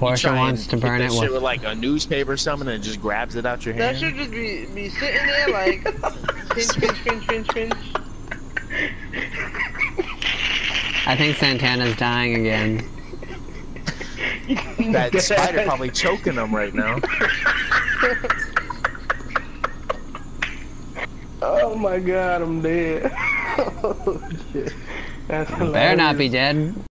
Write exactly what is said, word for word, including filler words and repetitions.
Portia wants to burn that it shit with... with like a newspaper or something and it just grabs it out your That hand. should just be be sitting there like pinch, pinch, pinch, pinch, pinch. I think Santana's dying again. That spider probably choking him right now. Oh my god, I'm dead. Oh shit. That's hilarious. Better not be dead.